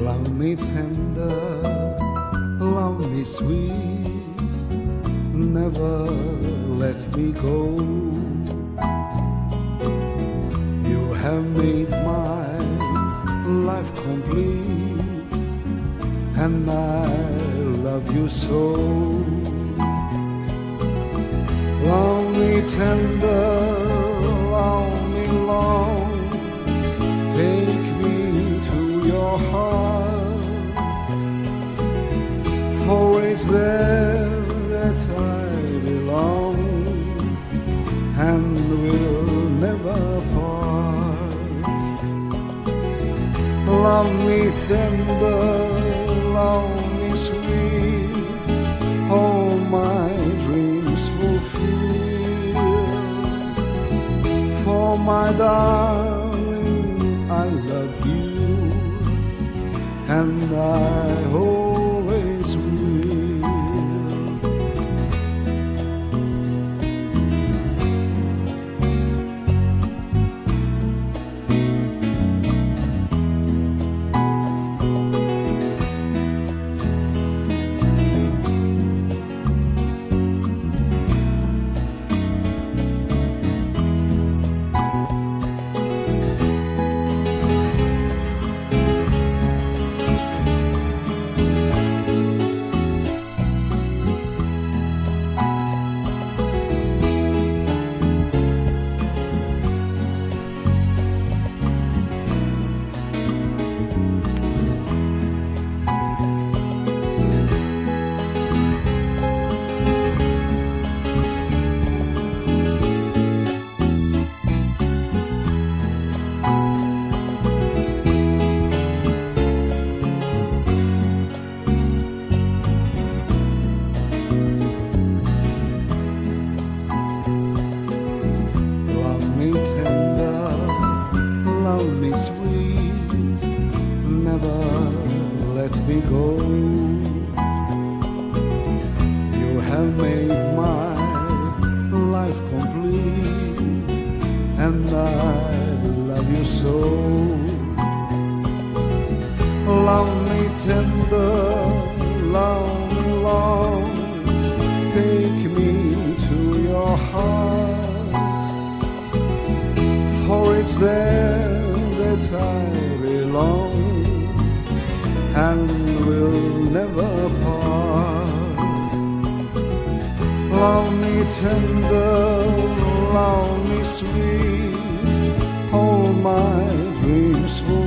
Love me tender, love me sweet, never let me go. You have made my life complete, and I love you so. Love me tender, love me long, take me to your heart, for it's there that I belong, and will never part. Love me tender, love me sweet, all my dreams fulfill. For my darling, I love you, and I always will. Love me sweet, never let me go. You have made my life complete, and I love you so. Love me tender, love me long, take me to your heart, for it's there that I belong, and will never part. Love me tender, love me sweet, all my dreams fulfill.